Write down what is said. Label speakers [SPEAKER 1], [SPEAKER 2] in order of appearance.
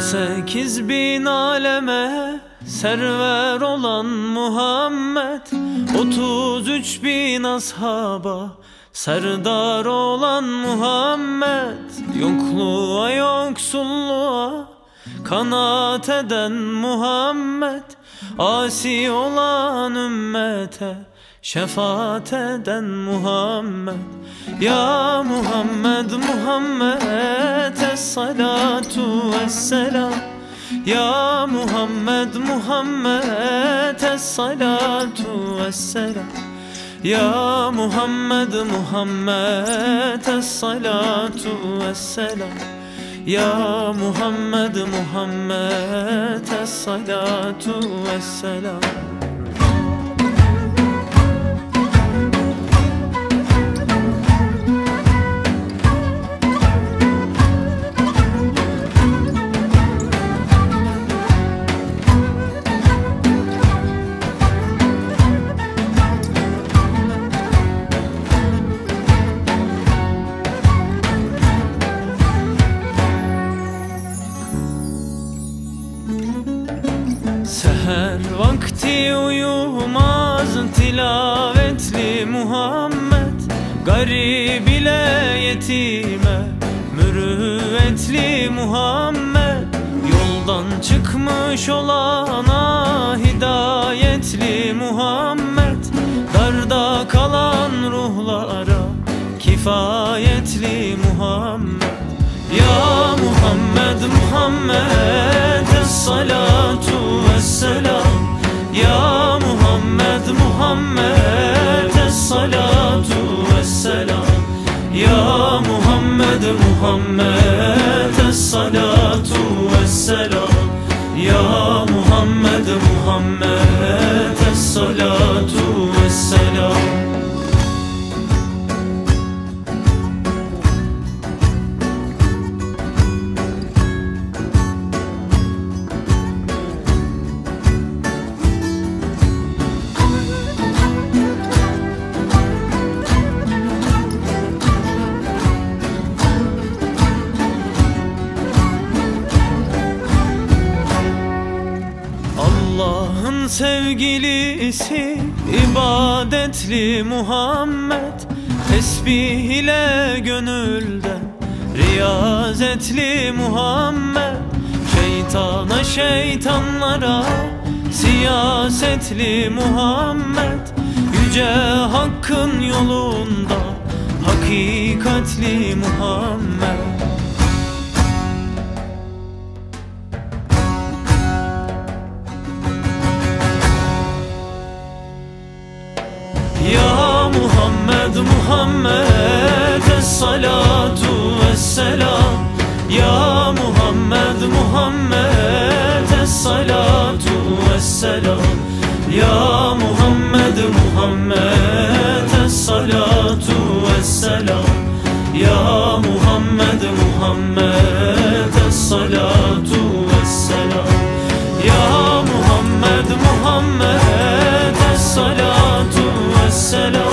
[SPEAKER 1] 18.000 aleme server olan Muhammed, 33.000 ashaba serdar olan Muhammed, yokluğa yoksulluğa kanaat eden Muhammed, asi olan ümmete şefaat eden Muhammed. Ya Muhammed, Muhammed es-salatu vesselam. Ya Muhammed, Muhammed es-salatu vesselam. Ya Muhammed, Muhammed es-salatu vesselam. Ya Muhammed, Muhammed es-salatu vesselam. Seher vakti uyumaz tilavetli Muhammed, garib ile yetime mürüvvetli Muhammed, yoldan çıkmış olana hidayetli Muhammed, darda kalan ruhlara kifayetli Muhammed. Ya Muhammed, Muhammed es-salatu vesselam. Ya Muhammed, Muhammed es-salatu vesselam. Ya Muhammed, Muhammed es-salatu vesselam. Ya Muhammed, Muhammed es-salatu vesselam. Allah'ın sevgilisi ibadetli Muhammed, tesbih ile gönülden riyazetli Muhammed, şeytana şeytanlara siyasetli Muhammed, yüce hakkın yolunda hakikatli Muhammed. Ya Muhammed, Muhammed es-salatu vesselam. Ya Muhammed, Muhammed es-salatu vesselam. Ya Muhammed, Muhammed es-salatu vesselam. Ya Muhammed, Muhammed es-salatu vesselam. Ya Muhammed, Muhammed es-salatu vesselam.